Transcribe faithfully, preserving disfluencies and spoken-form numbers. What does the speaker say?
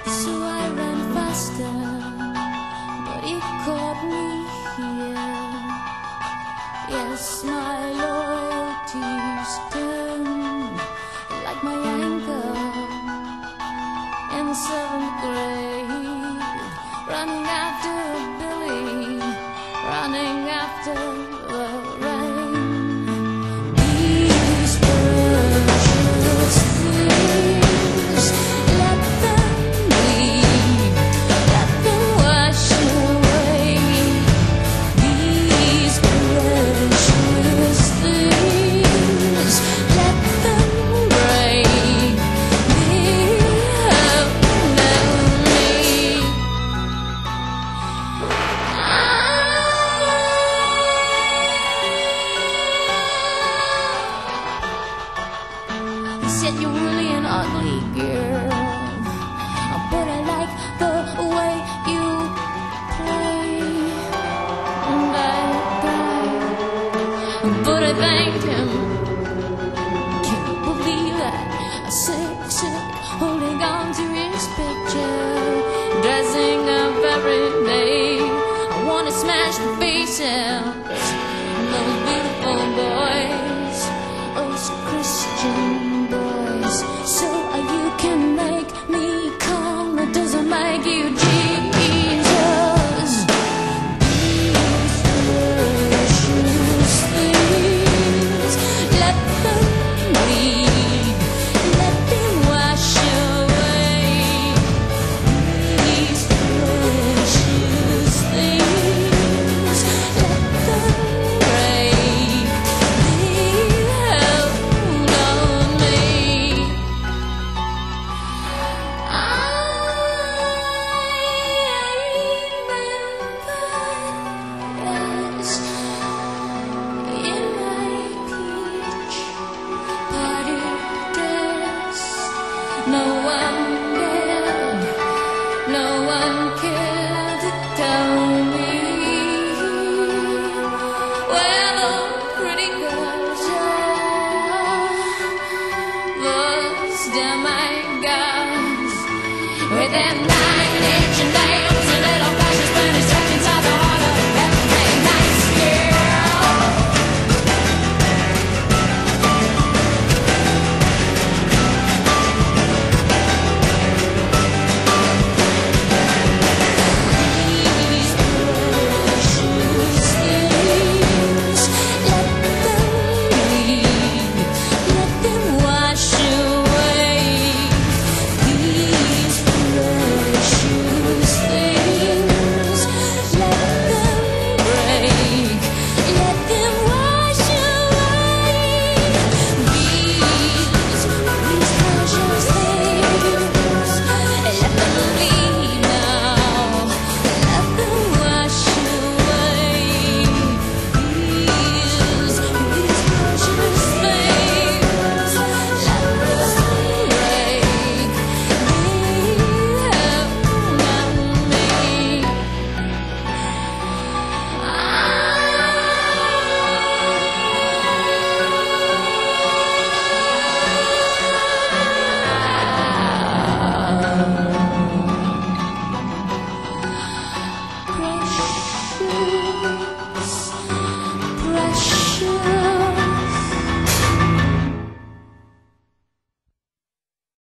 So I ran faster, but it caught me here. Yes, my loyalty's turned like my anchor in seventh grade, running after Billy, running after the rain. These precious things, let them leave, let them wash away. These precious things, let them break the memory. You said you're really an ugly girl, but I like the way you play. And I cried, but I thanked him. Can you believe that? I sick, sick, holding on to his picture, dressing up every day. I wanna smash the faces, those beautiful boys, those Christian boys. So you can make me come, it doesn't make you Jesus. These precious things, let them leave, let them wash away. These precious things, let them break the hold on me. No one cared, no one cared to tell me where the pretty girls are, those demigods with their